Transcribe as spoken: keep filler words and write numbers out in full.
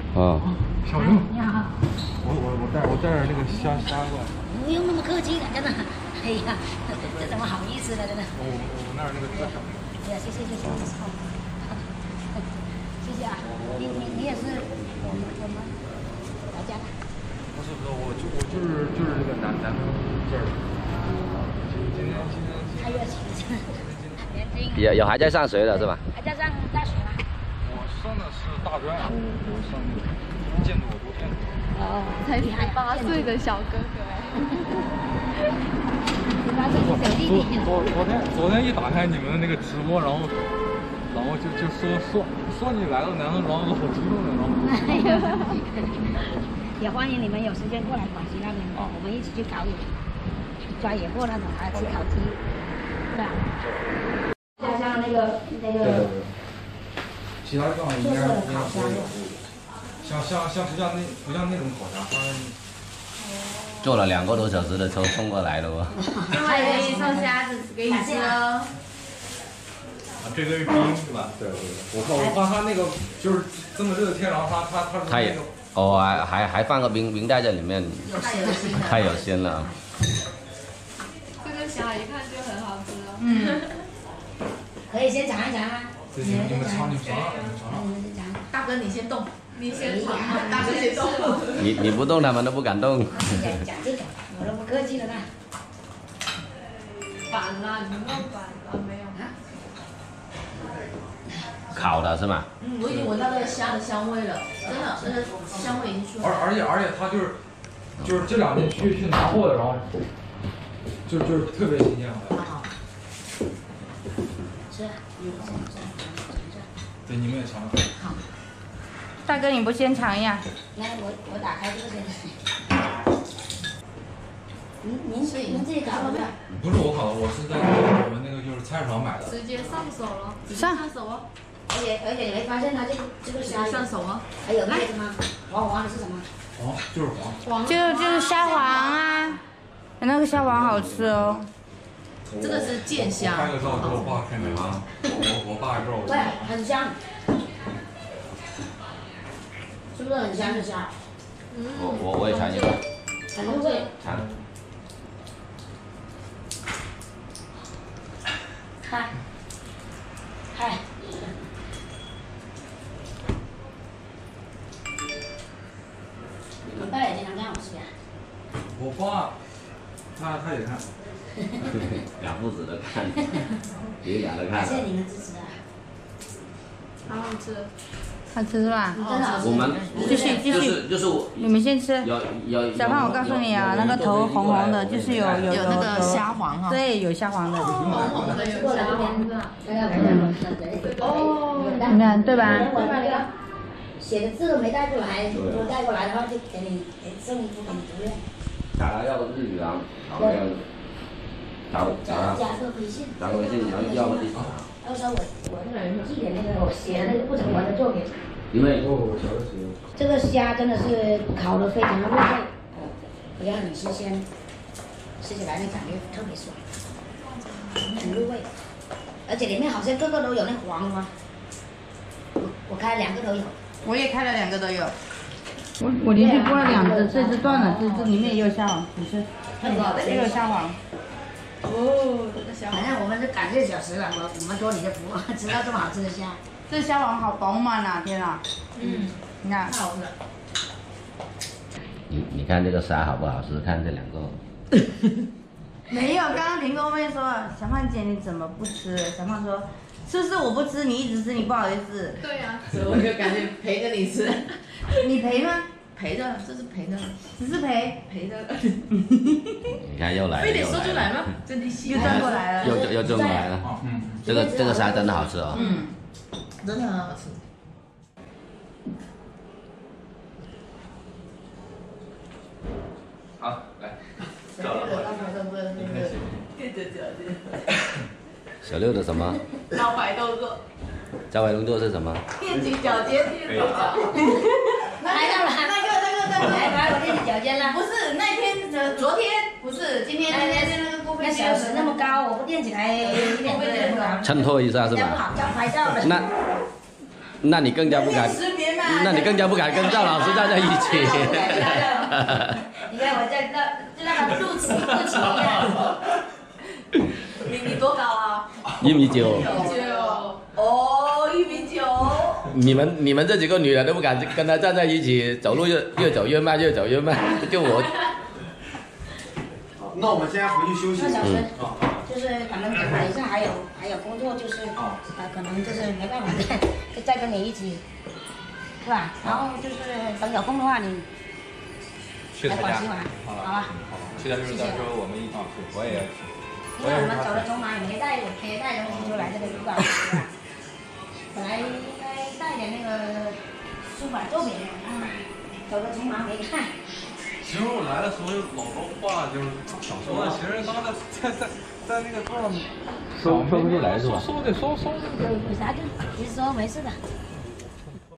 哦。 小刘，你好。我我我带我带点那个虾虾过来。 不用那么客气了，真的。哎呀，这怎么好意思呢？真的。 我我我那儿那个特小。 哎呀，谢谢谢谢，好。谢谢啊，你你你也是我们我们来家的。 不是不是，我就我就是就是这个南南方这儿。今天今天太热情了，真的。年轻。 有有还在上学的是吧？ 还在上大学吗？ 我上的是大专，我上那个建筑，我读建筑。 哦， 才十八岁的小哥哥哎。 十八岁的小弟弟。 昨昨天昨天一打开你们的那个直播，然后然后就就说说说你来了，然后然后好激动的，然后。 也欢迎你们有时间过来广西那边，我们一起去搞野，抓野货那种，还吃烤鸡，是吧？加上那个那个。 其他地方应该应该不会有。像像像不像那不像那种烤虾，它。 坐了两个多小时的车送过来了哦。 还可以送虾子给你吃哦。 啊，这个是冰是吧？对对对。我怕我怕它那个就是这么热的天，然后它它它是那个。 哦，还还还放个冰冰袋在里面，太有心了。 这个虾一看就很好吃哦。 嗯。可以先尝一尝啊。 你们你们尝你们尝，你们尝。 大哥你先动，你先尝，大哥先动。 你你不动，他们都不敢动。 讲这个，我都不客气了呢。 反了，你弄反了没有？ 烤的是吗？ 嗯，我已经闻到那个虾的香味了，真的，那个香味已经出来了。 而而且而且它就是就是这两天去去拿货的，然后就就是特别新鲜。 好。吃。 对，你们也尝。 好。 大哥，你不先尝一下？ 来，我我打开这个先。您您您自己烤的吗？ 不是我烤的，我是在我们那个就是菜市场买的。 直接上手了， 上上手哦。 而且而且你会发现它这个这个虾上手哦。 还有那个什么黄黄的是什么？ 黄就是黄。 就就是虾黄啊，那个虾黄好吃哦。 这个是剑虾。 拍个照给我爸看看啊，我我爸知道我。 对，很香。是不是很香的虾？ 嗯。 我我我也尝一个。 很入味。 尝。 嗨。嗨。你爸也经常看我视频。 我爸，他他也看。 两父子都看，爷俩都看。 谢谢你们支持啊！ 好好吃。 好吃是吧？ 我们继续继续， 就是就是我。 你们先吃。 有有。 小胖，我告诉你啊，那个头红红的，就是有有有那个虾黄哈。 对，有虾黄的。 红红的有虾黄的。 哦。 你看对吧？ 写的字都没带过来，如果带过来的话，就给你送一副给你读了。 打了要个日语啊，然后要找找加个微信。 加个微信，然后要个地址。 到时候我我寄点那个我写的那个不成文的作品。 因为这个虾真的是烤的非常的入味，我觉得很新鲜，吃起来那感觉特别爽，很入味，而且里面好像个个都有那黄瓜，我我开了两个都有。 我也开了两个都有。我我连续剥了两只，这只断了，这只里面也有虾黄，你吃。也有虾黄。 哦，这个虾黄。 反正我们是感谢小石了，我我们托你的福，吃到这么好吃的虾。 这虾黄好饱满呐，天啊！ 嗯， 你看。 太好吃了。 你你看这个虾好不好吃？看这两个。 没有，刚刚婷跟我妹说，小胖姐你怎么不吃？小胖说，是不是我不吃，你一直吃，你不好意思。 对呀、啊，所以我就感觉陪着你吃。 你赔吗？ 赔的，这是赔的。 只是赔。 赔的。 你看又来了。 非得说出来吗？真的又转过来了。 又又又转过来了。嗯。这个这个虾真的好吃哦。 嗯。真的很好吃。 好，来。 小六的那个那个垫着脚尖。 小六的什么？ 招牌动作。 招牌动作是什么？ 踮起脚尖，踮起脚。 来到了， 那个那个那个。 来把我踮起脚尖了。 不是那天的，昨天不是今天今天那个过那小石那么高，我不垫起来一点都不好。 衬托一下是吧？ 不好，要拍照了。 那，那你更加不该。 识别嘛， 那你更加不敢跟赵老师站在一起。 你看我在那就那个露齿不起一样。 你你多高啊？ 一米九。 一米九。哦，一米九。 你们你们这几个女人都不敢跟他站在一起，走路越越走越慢，越走越慢，就我。 那我们现在回去休息。 那小时就是咱们等一下还有还有工作，就是呃可能就是没办法再再跟你一起，是吧？然后就是等有空的话你来广西玩，好吧？ 去的就是到时候我们一起去，我也要去。 因为我们走的匆忙，也没带没带东西就来这个旅馆，是吧？本来应该带点那个书法作品的，啊，走的匆忙没看。 其实我来的时候有老多话就是想说的，其实刚才在在在那个桌上说说不出来是吧？ 说得说说。 有有啥就其实说没事的。